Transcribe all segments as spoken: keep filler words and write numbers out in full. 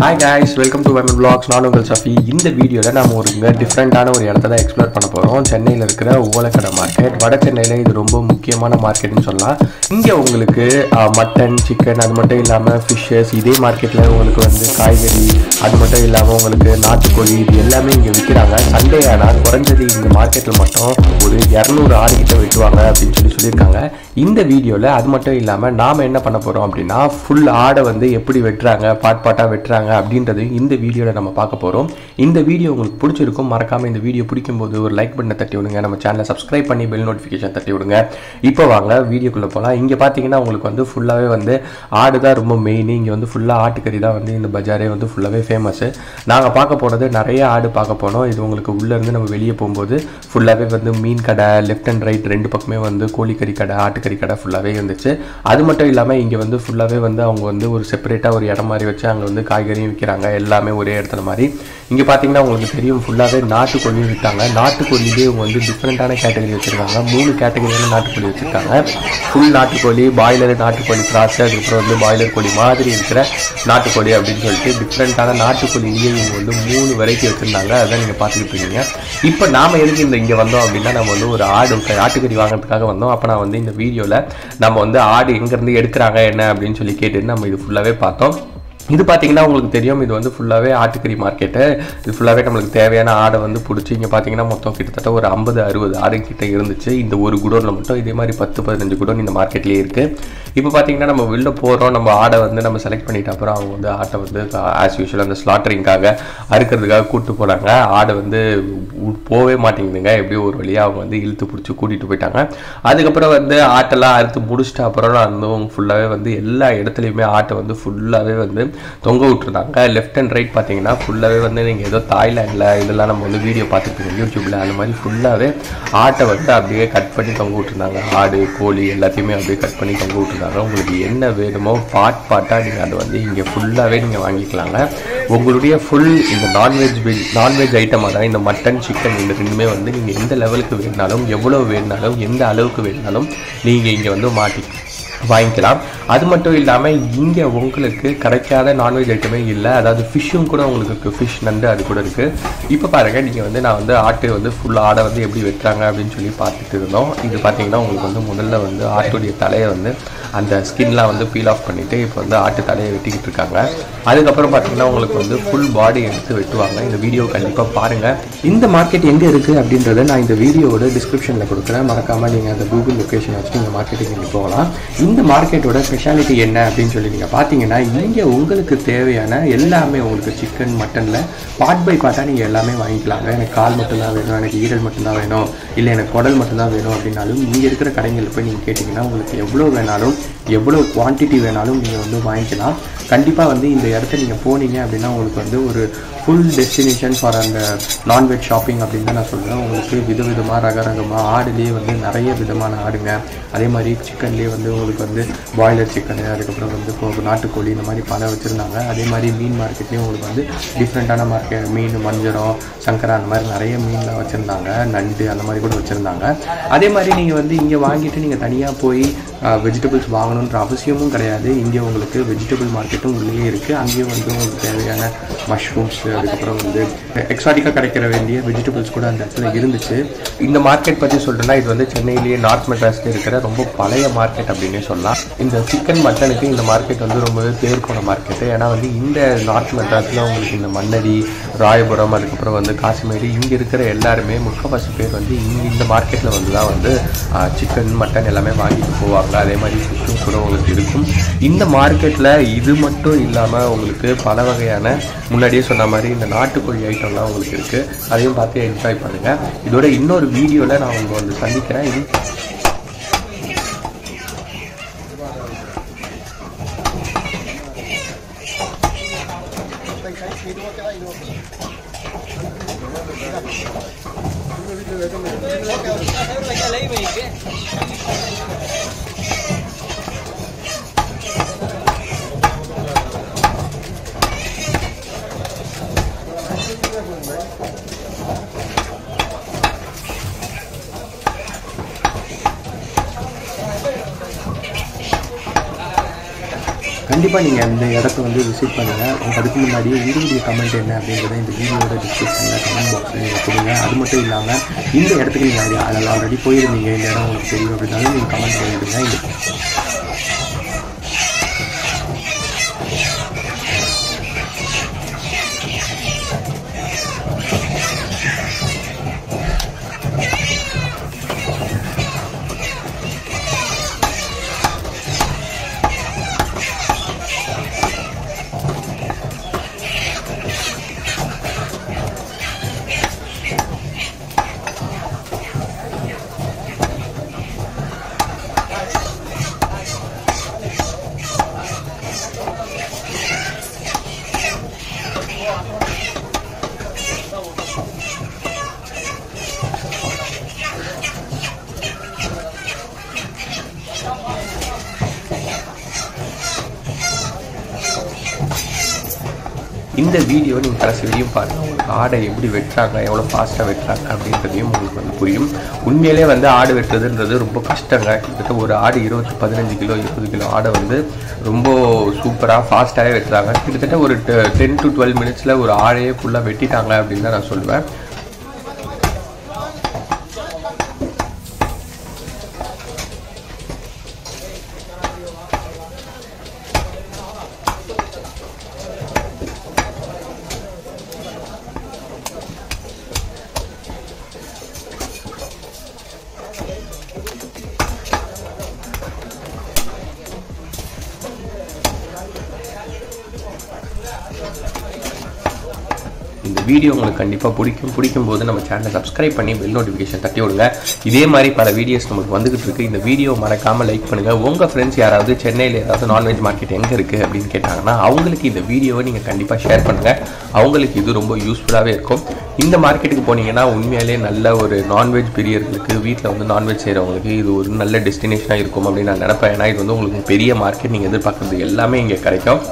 Hi guys, welcome to Women Vlogs. நான் உங்கள் சஃபி. இந்த வீடியோல நாம ஒரு டிஃபரண்டான ஒரு இடத்தை தான் எக்ஸ்ப்ளோர் பண்ண போறோம். சென்னையில இருக்கிற ஓலக்கடை மார்க்கெட். வட சென்னையில இது ரொம்ப முக்கியமான மார்க்கெட்னு சொல்லலாம். இங்க உங்களுக்கு மட்டன், சிக்கன் அது மட்டும் இல்லாம ஃபிஷஸ், இதே மார்க்கெட்ல உங்களுக்கு வந்து காய்கறி அது மட்டும் இல்லாம உங்களுக்கு நாட்டுக்கோழி இது எல்லாமே இங்க விற்கிறாங்க. சண்டே ஆனா குறைஞ்சது இந்த மார்க்கெட்ல மட்டும் ஒரு இருநூறு ஆடு கிட்ட வெட்டுவாங்க அப்படின்னு சொல்லி சொல்லியிருக்காங்க. இந்த வீடியோல அது மட்டும் இல்லாம நாம என்ன பண்ண போறோம் அப்படின்னா ஃபுல் ஆடை வந்து எப்படி வெட்டுறாங்க, பாட் பாட்டா வெட்டுறாங்க அப்படின்றது இந்த வீடியோவில் நம்ம பார்க்க போகிறோம். இந்த வீடியோ உங்களுக்கு பிடிச்சிருக்கும். மறக்காமல் இந்த வீடியோ பிடிக்கும்போது ஒரு லைக் பட்டனை தட்டி விடுங்க. நம்ம சேனலை சப்ஸ்கிரைப் பண்ணி பெல் நோட்டிஃபிகேஷன் தட்டி விடுங்க. இப்போ வாங்க வீடியோக்குள்ளே போகலாம். இங்கே பார்த்தீங்கன்னா உங்களுக்கு வந்து ஃபுல்லாகவே வந்து ஆடு தான் ரொம்ப மெயின். இங்கே வந்து ஃபுல்லாக ஆட்டுக்கறி தான் வந்து இந்த பஜாரே வந்து ஃபுல்லாகவே ஃபேமஸ்ஸு. நாங்கள் பார்க்க போனது நிறைய ஆடு பார்க்க போனோம். இது உங்களுக்கு உள்ளேருந்து நம்ம வெளியே போகும்போது ஃபுல்லாகவே வந்து மீன் கடை, லெஃப்ட் அண்ட் ரைட் ரெண்டு பக்கமே வந்து கோழிக்கறி கடை, ஆட்டுக்கறி கடை ஃபுல்லாகவே இருந்துச்சு. அது மட்டும் இல்லாமல் இங்கே வந்து ஃபுல்லாகவே வந்து அவங்க வந்து ஒரு செப்பரேட்டாக ஒரு இடம் மாதிரி வச்சு அங்கே வந்து காய்கறியும் விற்கிறாங்க. எல்லாமே ஒரே இடத்துல மாதிரி. இங்கே பார்த்தீங்கன்னா உங்களுக்கு தெரியும் ஃபுல்லாகவே நாட்டுக்கோழியும் விற்றாங்க. நாட்டுக்கோழிலே இவங்க வந்து டிஃப்ரெண்ட்டான கேட்டகரி வச்சுருக்காங்க. மூணு கேட்டகரியான நாட்டுக்கோழி வச்சுருக்காங்க. ஃபுல் நாட்டுக்கோழி, பாய்லர் நாட்டுக்கோழி கிராஸ், அதுக்கப்புறம் வந்து பாய்லர் கோழி மாதிரி இருக்கிற நாட்டுக்கோழி அப்படின்னு சொல்லிட்டு டிஃப்ரெண்ட்டான நாட்டுக்கோழிலேயே இவங்க வந்து மூணு வெரைட்டி வச்சுருந்தாங்க. அதான் நீங்கள் பார்த்துக்கிட்டு இருக்கீங்க. இப்போ நாம் எதுக்கு இந்த இங்கே வந்தோம் அப்படின்னா நம்ம வந்து ஒரு ஆடு ஆட்டுக்கறி வாங்குறதுக்காக வந்தோம். அப்போ நான் வந்து இந்த வீடியோவில் நம்ம வந்து ஆடு எங்கேருந்து எடுக்கிறாங்க என்ன அப்படின்னு சொல்லி கேட்டுட்டு நம்ம இது ஃபுல்லாகவே பார்த்தோம். இது பார்த்தீங்கன்னா உங்களுக்கு தெரியும், இது வந்து ஃபுல்லாகவே ஆட்டுக்கறி மார்க்கெட்டு. இது ஃபுல்லாகவே நம்மளுக்கு தேவையான ஆடை வந்து பிடிச்சி இங்கே பார்த்தீங்கன்னா மொத்தம் கிட்டத்தட்ட ஒரு ஐம்பது அறுபது ஆடு கிட்ட இருந்துச்சு இந்த ஒரு குடோனில் மட்டும். இதே மாதிரி பத்து பதினஞ்சு குடோன் இந்த மார்க்கெட்லேயே இருக்குது. இப்போ பார்த்தீங்கன்னா நம்ம வெளில போகிறோம், நம்ம ஆடை வந்து நம்ம செலக்ட் பண்ணிட்ட அப்புறம் அவங்க வந்து ஆட்டை வந்து ஆஸ் யூஷுவல் அந்த ஸ்லாட்டரிங்காக அறுக்கிறதுக்காக கூப்பிட்டு போகிறாங்க. ஆடை வந்து போகவே மாட்டேங்குதுங்க. எப்படியோ ஒரு வழியாக அவங்க வந்து இழுத்து பிடிச்சி கூட்டிகிட்டு போயிட்டாங்க. அதுக்கப்புறம் வந்து ஆட்டெல்லாம் அறுத்து முடிச்சிட்ட அப்புறம் நான் வந்து ஃபுல்லாகவே வந்து எல்லா இடத்துலையுமே ஆட்டை வந்து ஃபுல்லாகவே வந்து தொங்க விட்டுருந்தாங்க. லெஃப்ட் அண்ட் ரைட் பார்த்தீங்கன்னா ஃபுல்லாகவே வந்து நீங்கள் ஏதோ தாய்லாண்டில் இதெல்லாம் நம்ம வந்து வீடியோ பார்த்துருப்பீங்க யூடியூப்பில். அந்த மாதிரி ஃபுல்லாகவே ஆட்டை வந்து அப்படியே கட் பண்ணி தொங்க விட்டுருந்தாங்க. ஆடு, கோழி எல்லாத்தையுமே அப்படியே கட் பண்ணி தொங்க விட்டுருந்தாங்க. உங்களுக்கு என்ன வேணுமோ பாட் பாட்டாக நீங்கள் அதை வந்து இங்கே ஃபுல்லாகவே நீங்கள் வாங்கிக்கலாங்க. உங்களுடைய ஃபுல் இந்த நான்வெஜ் நான்வெஜ் ஐட்டம், அதாவது இந்த மட்டன், சிக்கன் இந்த ரெண்டுமே வந்து நீங்கள் எந்த லெவலுக்கு வேணுனாலும், எவ்வளோ வேணுனாலும், எந்த அளவுக்கு வேணுனாலும் நீங்கள் இங்கே வந்து மாட்டி வாங்கிக்கலாம். அது மட்டும் இல்லாமல் இங்கே உங்களுக்கு கிடைக்காத நான்வெஜ் ஐட்டமே இல்லை. அதாவது ஃபிஷ்ஷும் கூட உங்களுக்கு இருக்குது. ஃபிஷ், நண்டு அது கூட இருக்குது. இப்போ பாருங்கள், நீங்கள் வந்து நான் வந்து ஆட்டு வந்து ஃபுல் ஆடை வந்து எப்படி வெட்டுறாங்க அப்படின்னு சொல்லி பார்த்துட்டு இருந்தோம். இது பார்த்தீங்கன்னா உங்களுக்கு வந்து முதல்ல வந்து ஆட்டுடைய தலையை வந்து அந்த ஸ்கின்லாம் வந்து பீல் ஆஃப் பண்ணிவிட்டு இப்போ வந்து ஆட்டு தலையை வெட்டிக்கிட்டு இருக்காங்க. அதுக்கப்புறம் பார்த்தீங்கன்னா உங்களுக்கு வந்து ஃபுல் பாடி எடுத்து வெட்டுவாங்க. இந்த வீடியோ கண்டிப்பாக பாருங்கள். இந்த மார்க்கெட் எங்கே இருக்குது அப்படின்றத நான் இந்த வீடியோவோட டிஸ்கிரிப்ஷனில் கொடுக்குறேன். மறக்காமல் நீங்கள் அந்த கூகுள் லொக்கேஷன் வச்சு நீங்கள் மார்க்கெட்டுக்கு நீங்கள் போகலாம். இந்த மார்க்கெட்டோட ஸ்பெஷாலிட்டி என்ன அப்படின்னு சொல்லி நீங்கள் பார்த்தீங்கன்னா இங்கே உங்களுக்கு தேவையான எல்லாமே உங்களுக்கு சிக்கன், மட்டனில் பார்ட் பை பார்ட்டாக நீங்கள் எல்லாமே வாங்கிக்கலாங்க. எனக்கு கால் மட்டும்தான் வேணும், எனக்கு ஈரல் மட்டும்தான் வேணும், இல்லை எனக்கு குடல் மட்டும்தான் வேணும் அப்படின்னாலும் இங்கே இருக்கிற கடைகளில் போய் நீங்கள் கேட்டிங்கன்னா உங்களுக்கு எவ்வளோ வேணாலும், எவ்வளோ குவான்டிட்டி வேணாலும் நீங்கள் வந்து வாங்கிக்கலாம். கண்டிப்பாக வந்து இந்த இடத்த நீங்கள் போனீங்க அப்படின்னா உங்களுக்கு வந்து ஒரு ஃபுல் டெஸ்டினேஷன் ஃபார் அந்த நான்வெஜ் ஷாப்பிங் அப்படின்னு தான் நான் சொல்கிறேன். உங்களுக்கு விதவிதமாக ரக ரகமாக ஆடுலேயே வந்து நிறைய விதமான ஆடுங்க. அதே மாதிரி சிக்கன்லேயே வந்து உங்களுக்கு வந்து பாய்லர் சிக்கனு, அதுக்கப்புறம் வந்து நாட்டுக்கோழி இந்த மாதிரி பல வச்சுருந்தாங்க. அதே மாதிரி மீன் மார்க்கெட்லேயும் உங்களுக்கு வந்து டிஃப்ரெண்ட்டான மார்க்கெட் மீன், மஞ்சரம், சங்கரா அந்த மாதிரி நிறைய மீன்லாம் வச்சுருந்தாங்க. நண்டு அந்த மாதிரி கூட வச்சுருந்தாங்க. அதே மாதிரி நீங்கள் வந்து இங்கே வாங்கிட்டு நீங்கள் தனியாக போய் வெஜிடபிள்ஸ் வாங்கணுன்ற அவசியமும் கிடையாது. இங்கே உங்களுக்கு வெஜிடபிள் மார்க்கெட்டும் உள்ளே இருக்குது. அங்கேயும் வந்து உங்களுக்கு தேவையான மஷ்ரூம்ஸ், அதுக்கப்புறம் வந்து எக்ஸாட்டிக்காக கிடைக்கிற வேண்டிய வெஜிடபிள்ஸ் கூட அந்த இடத்துல இருந்துச்சு. இந்த மார்க்கெட் பற்றி சொல்கிறேன்னா இது வந்து சென்னையிலேயே நார்த் மெட்ராஸில் இருக்கிற ரொம்ப பழைய மார்க்கெட் அப்படின்னே சொல்லலாம். இந்த சிக்கன், மட்டனுக்கு இந்த மார்க்கெட் வந்து ரொம்பவே பேர் போன மார்க்கெட்டு. ஏன்னா வந்து இந்த நார்த் மெட்ராஸில் உங்களுக்கு இந்த மன்னடி, ராயபுரம், அதுக்கப்புறம் வந்து காசிமேடு இங்கே இருக்கிற எல்லாருமே முக்கால்வாசி பேர் வந்து இங்கே இந்த மார்க்கெட்டில் வந்து தான் வந்து சிக்கன், மட்டன் எல்லாமே வாங்கிட்டு போவாங்க. அதே மாதிரி ஃபிஷ்ஷும் கூட உங்களுக்கு இருக்கும். இந்த மார்க்கெட்டில் இது மட்டும் இல்லாமல் உங்களுக்கு பல வகையான முன்னாடியே சொன்ன மாதிரி இந்த நாட்டுக்கோழி ஐட்டம்லாம் உங்களுக்கு இருக்குது. அதையும் பார்த்து என்ஜாய் பண்ணுங்கள். இதோட இன்னொரு வீடியோவில் நான் உங்களை வந்து சந்திக்கிறேன். இது கண்டிப்பாக நீங்கள் இந்த இடத்த வந்து விசிட் பண்ணுங்கள். அதுக்கு முன்னாடி உங்களுடைய கமெண்ட் என்ன அப்படின்றத இந்த வீடியோட டிஸ்கிரிப்ஷனில் கமெண்ட் பாக்ஸில் நீங்கள் கொடுங்க. அது மட்டும் இல்லாமல் இந்த இடத்துக்கு நீங்கள் அதில் ஆல்ரெடி போயிருந்தீங்க, இந்த இடம் உங்களுக்கு தெரியும் அப்படின்னாலும் நீங்கள் கமெண்ட் பண்ணிவிடுங்க. இந்த இந்த வீடியோ நீங்கள் கடைசி வரையும் பாருங்கள். உங்களுக்கு ஆடை எப்படி வெட்டுறாங்க, எவ்வளோ ஃபாஸ்ட்டாக வெட்டுறாங்க அப்படின்றதையும் உங்களுக்கு வந்து புரியும். உண்மையிலே வந்து ஆடு வெட்டுறதுன்றது ரொம்ப கஷ்டங்க. கிட்டத்தட்ட ஒரு ஆடு இருபத்தி பதினஞ்சு கிலோ இருபது கிலோ ஆடை வந்து ரொம்ப சூப்பராக ஃபாஸ்ட்டாகவே வெட்டுறாங்க. கிட்டத்தட்ட ஒரு டென் டு டுவெல் மினிட்ஸில் ஒரு ஆடையே ஃபுல்லாக வெட்டிட்டாங்க அப்படின்னு தான் நான் சொல்லுவேன். இந்த வீடியோ உங்களுக்கு கண்டிப்பாக பிடிக்கும். பிடிக்கும் போது நம்ம சேனலை சப்ஸ்கிரைப் பண்ணி பெல் நோட்டிஃபிகேஷன் தட்டி விடுங்க. இதே மாதிரி பல வீடியோஸ் நமக்கு வந்துகிட்டு இருக்கு. இந்த வீடியோ மறக்காமல் லைக் பண்ணுங்கள். உங்கள் ஃப்ரெண்ட்ஸ் யாராவது சென்னையில் ஏதாவது நான்வெஜ் மார்க்கெட் எங்கே இருக்குது அப்படின்னு கேட்டாங்கன்னா அவங்களுக்கு இந்த வீடியோவை நீங்கள் கண்டிப்பாக ஷேர் பண்ணுங்கள். அவங்களுக்கு இது ரொம்ப யூஸ்ஃபுல்லாகவே இருக்கும். இந்த மார்க்கெட்டுக்கு போனீங்கன்னா உண்மையாலே நல்ல ஒரு நான்வெஜ் பிரியர்களுக்கு, வீட்டில் வந்து நான்வெஜ் செய்கிறவங்களுக்கு இது ஒரு நல்ல டெஸ்டினேஷனாக இருக்கும் அப்படின்னு நான் நினைப்பேன். ஏன்னா இது வந்து உங்களுக்கு பெரிய மார்க்கெட், நீங்கள் எதிர்பார்க்குறது எல்லாமே இங்கே கிடைக்கும்.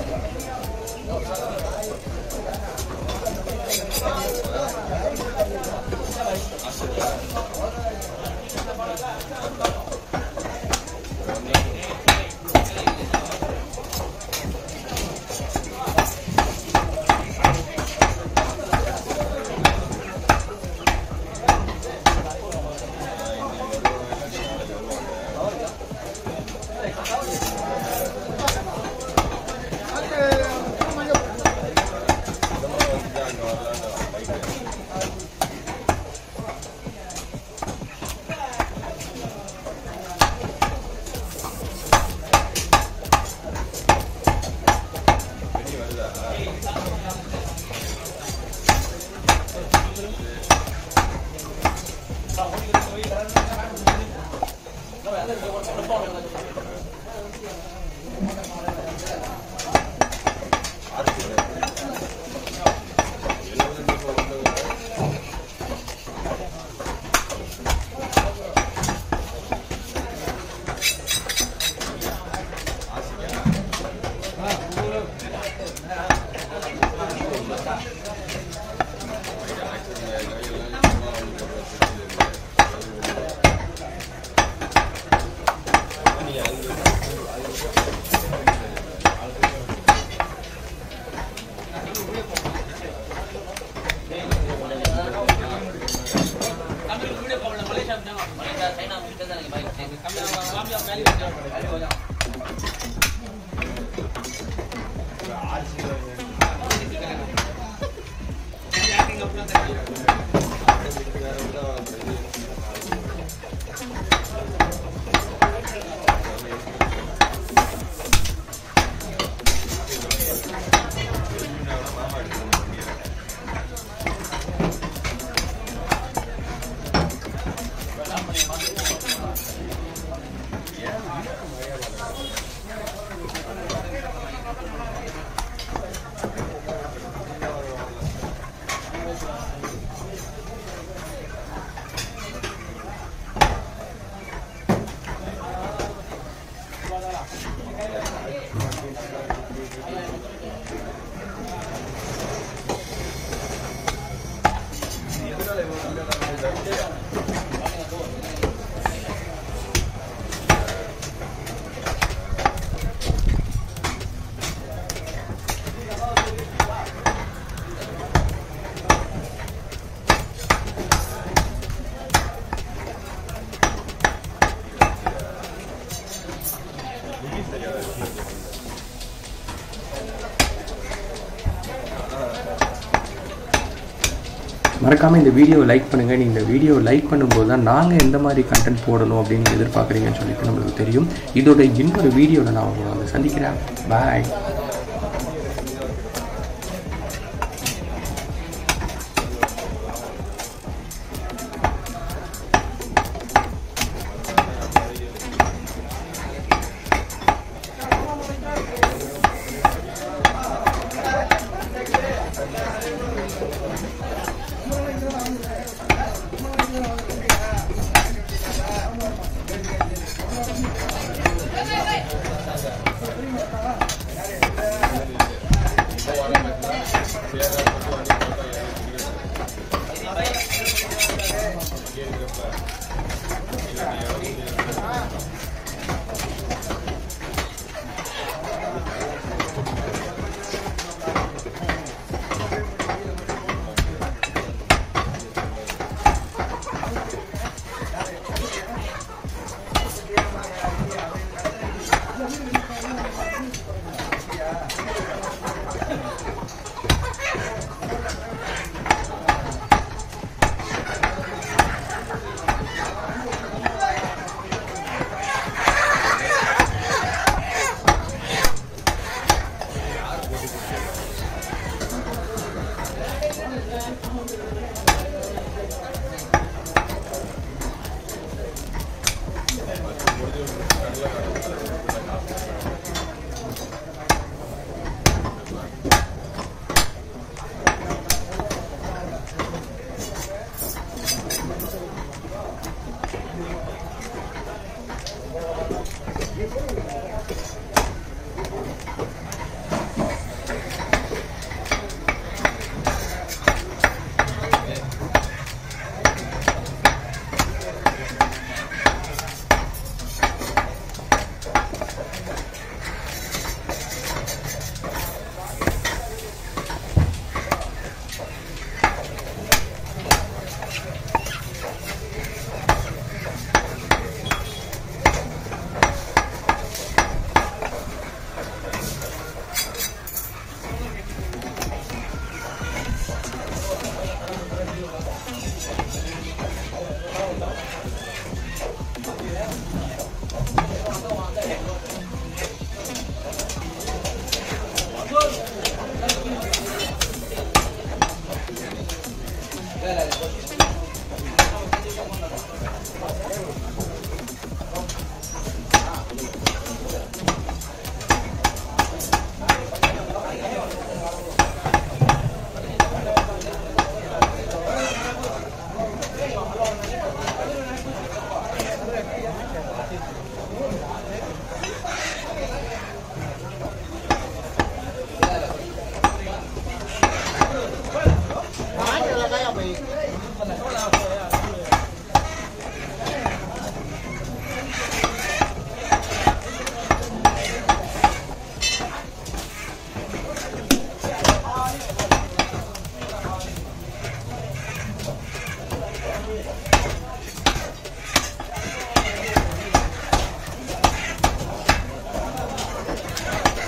மறக்காமல் இந்த வீடியோவை லைக் பண்ணுங்கள். நீங்கள் இந்த வீடியோவை லைக் பண்ணும்போது தான் நாங்கள் எந்த மாதிரி கண்டென்ட் போடணும் அப்படின்னு எதிர்பார்க்குறீங்கன்னு சொல்லிட்டு நம்மளுக்கு தெரியும். இதோட இன்னொரு வீடியோவில் நான் உங்களை வந்து சந்திக்கிறேன். பாய்.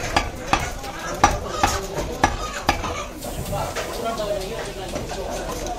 Gracias.